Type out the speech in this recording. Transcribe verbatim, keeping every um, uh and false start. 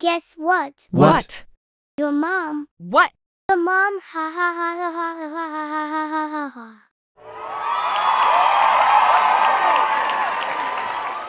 Guess what? What? Your mom. What? Your mom, ha ha ha ha ha ha ha.